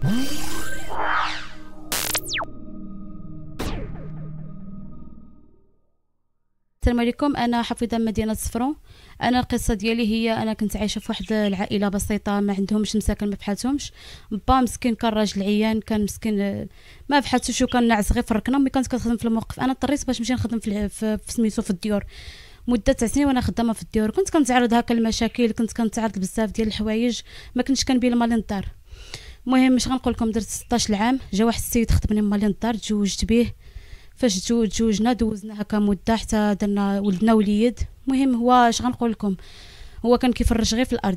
السلام عليكم. انا حفيظه من مدينه صفرون. انا القصه ديالي هي انا كنت عايشه في واحد العائله بسيطه ما عندهمش مساكن ما بحالتهمش. با مسكين كان راجل عيان، كان مسكين ما بحالتوش وكان ناعس غير في الركنه. ملي كنت كنخدم في الموقف انا اضطريت باش نمشي نخدم في سميتو في الديور مده 9 سنين وانا خدامه في الديور. كنت كنتعرض هكا المشاكل، كنت كنتعرض بزاف ديال الحوايج، ما كنتش كنبين مالين الدار. المهم مش غنقول لكم درت 16 عام، جا واحد السيد خطبني مالين الدار، تزوجت به. فاش تزوجنا دوزنا هكا مده حتى درنا ولدنا وليد. المهم هو اش غنقول لكم، هو كان كيفرج غير في الارض،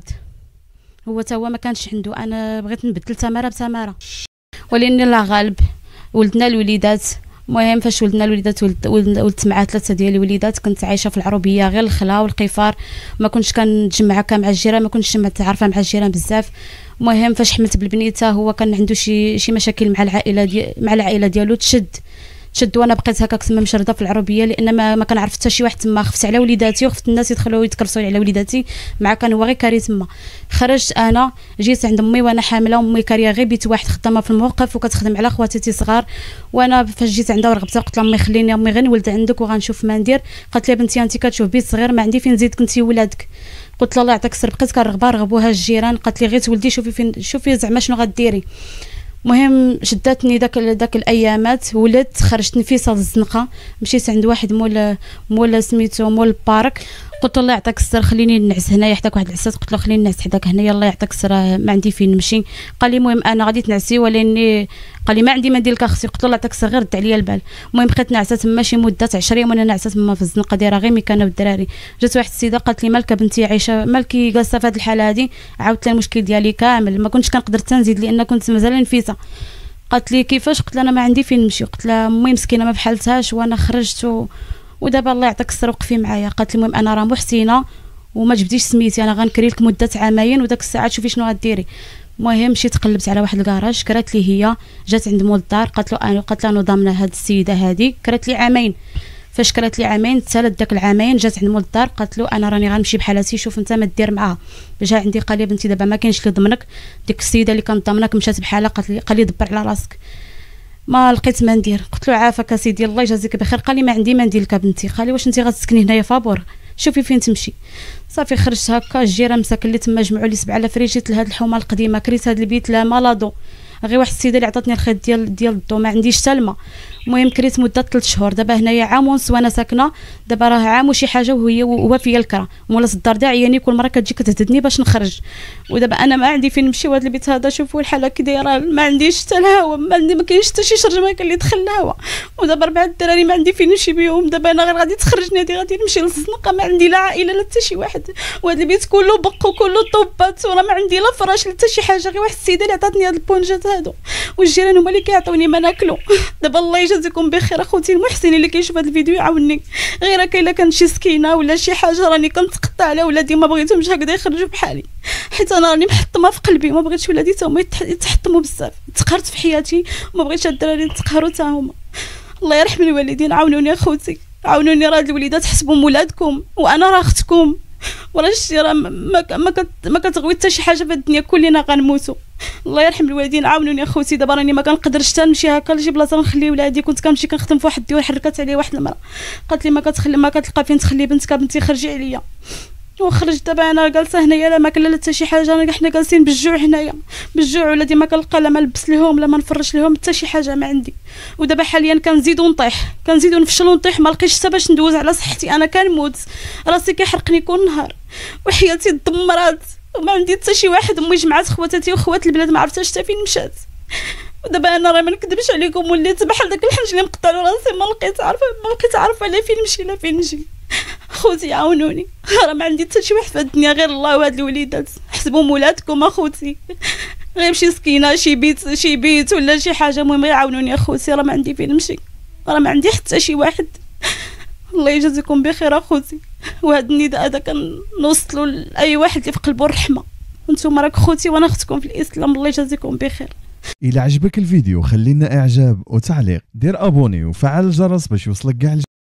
هو تا هو ما كانش عنده. انا بغيت نبدل تماره بتماره ولكن الله غالب. ولدنا الوليدات. المهم فاش ولدنا الوليدات ولدت مع 3 ديال الوليدات. كنت عايشه في العروبيه غير الخلا والقفار، ما كنتش كنتجمع هكا مع الجيران، ما كنتش متعرفه مع الجيران بزاف. المهم فاش حملت بالبنيته هو كان عنده شي مشاكل مع العائله ديالو. تشد وانا بقيت هكاك تما مشرده في العربيه، لان ما كنعرف حتى شي واحد تما. خفت على وليداتي وخفت الناس يدخلوا يتكرسوا على وليداتي، مع كان هو غير كاري تما. خرجت انا جيت عند امي وانا حامله، امي كاريه غير بيت واحد خدامه في الموقف وكتخدم على خواتاتي صغار. وانا فاش جيت عندها ورغبتها قلت لها امي خليني امي غير نولد عندك وغنشوف ما ندير. قالت لي بنتي انت كتشوف بيت صغير ما عندي فين نزيد كنتي ولادك. قلت لها الله يعطيك السر، بقيت كنرغبها رغبوها الجيران. قالت لي غير تولدي شوفي فين، شوفي زعما شنو غديري. مهم شداتني داك الايامات، ولدت خرجت نفيسه للزنقه، مشيت عند واحد مول سميتو مول البارك. قلت له الله يعطيك السر خليني نعس هنايا حداك واحد العسات. قلت له خليني نعس حداك هنايا الله يعطيك السر ما عندي فين نمشي. قال لي المهم انا غادي تنعسي ولاني قال لي ما عندي ما ندير لك اختي. قلت له الله يعطيك السر غير رد عليا البال. المهم بقيت نعسه تما شي مده 10 ايام وانا نعسه تما في الزنقه دايره غير مكانه والدراري. جات واحد السيده قالت لي مالك بنتي عايشه مالكي جالسه في هذه الحاله هذه. عاودت لها المشكل ديالي كامل، ما كنتش كنقدر حتى نزيد لان كنت مازال نفيسه. قالت لي كيفاش؟ قلت لها انا ما عندي فين نمشي. قلت لها امي مسكينه ما بحالتهاش وانا خرجت ودابا الله يعطيك السر وقفي معايا. قالت لي المهم انا راه محسنه وما جبديش سميتي، انا غنكري لك مده عامين وداك الساعه شوفي شنو غديري. المهم مشيت قلبت على واحد الكراج، كرات لي هي جات عند مول الدار. قالت له انا ضامنه هاد السيده هذه. كرات لي عامين. فاش كرات لي عامين تسالت داك العامين جات عند مول الدار. قالت له انا راني غنمشي بحالاتي، شوف انت ما دير معاها. جا عندي قال لي بنتي دابا ما كاينش اللي ضمنك، ديك السيده اللي كانت ضامنك مشات بحالها. قال لي دبر على راسك. ما لقيت ما ندير. قلت له عافاك سيدي الله يجازيك بخير. قال لي ما عندي ما ندير لك بنتي. قال لي واش انت غتسكني هنايا فابور، شوفي فين تمشي. صافي خرجت هكا الجيران مساكن اللي تما جمعوا لي 7000 فريج. جيت لهاد الحومه القديمه كريت هاد البيت لا مالادو، غير واحد السيده اللي عطاتني الخيط ديال الضو، ما عنديش حتى الماء. المهم كريت مده 3 شهور. دابا هنايا عام ونص وانا ساكنه، دابا راه عام وشي حاجه وهو فيا الكره. مولاة الدار داعياني كل مره كتجي كتهددني باش نخرج، ودابا انا ما عندي فين نمشي. وهذا البيت هذا شوفوا الحاله كي دايره، ما عنديش حتى الهواء، ما كاينش حتى شي شرجمه اللي يدخل الهواء. ودابا 4 الدراري ما عندي فين نمشي بهم. دابا انا غير غادي تخرجني غادي نمشي للزنقه، ما عندي لا عائله لا حتى شي واحد. وهذا البيت كله بق وكله طوبات وراه ما عندي لا فراش لا حتى شي حاجه، غير واحد السيده اللي عطاتني هاد البونجات هادو والجيران هما اللي كيعطوني ما ناكلو. دابا الله يجازيكم بخير اخوتي المحسن اللي كيشوف هذا الفيديو يعاونني. غير هكا الا كانت شي سكينه ولا شي حاجه راني كنتقطع على ولادي، ما بغيتهمش هكذا يخرجوا بحالي، حيت انا راني محطمه في قلبي، ما بغيتش ولادي تا هما يتحطموا بزاف. تقهرت في حياتي وما بغيتش هاد الدراري يتقهروا تا هما. الله يرحم الوالدين، عاونوني اخوتي عاونوني. راه هاد الوليدات حسبوا ولادكم وانا راه اختكم، وراه شتي راه ما كتغوي حتى شي حاجه في الدنيا، كلنا غنموتوا. الله يرحم الوالدين عاونوني اخوتي. دابا راني ما كنقدرش حتى نمشي هكا لشي بلاصه نخلي ولادي. كنت كنمشي كنخدم في واحد الديور، حركات عليا واحد المراه قالت لي ما كتلقى فين تخلي بنتك، بنتي خرجي عليا. وخرجت دابا انا جالسه هنايا لا ماكله لا حتى شي حاجه، حنا جالسين بالجوع هنايا بالجوع. ولادي ما كنلقى لا ما نلبس لهم لا ما نفرش لهم حتى شي حاجه ما عندي. ودابا حاليا كنزيد ونطيح، كنزيد ونفشل ونطيح، ما لقيتش حتى باش ندوز على صحتي. انا كنموت، راسي كيحرقني كل نهار وحياتي دمرات وما عندي حتى شي واحد. امي جمعات خواتاتي وخوات البلاد ما عرفتش حتى فين مشات. ودابا انا راه ما نكذبش عليكم وليت بحال داك الحنج اللي مقطع راسي، ما بقيت عارفه لا فين نمشي لا فين نجي. خوتي عاونوني، راه ما عندي حتى شي واحد في الدنيا غير الله وهاد الوليدات. حسبوا مولاتكم اخوتي، غير شي سكينه شي بيت ولا شي حاجه. المهم غير عاونوني اخوتي، راه ما عندي فين نمشي، راه ما عندي حتى شي واحد. الله يجازيكم بخير اخوتي. وهذا النداء هذا كنوصلوا لاي واحد اللي في قلبه الرحمه، وانتم راك خوتي وانا اختكم في الاسلام. الله يجازيكم بخير. إلا عجبك الفيديو خلينا اعجاب وتعليق، دير ابوني وفعل الجرس باش يوصلك كاع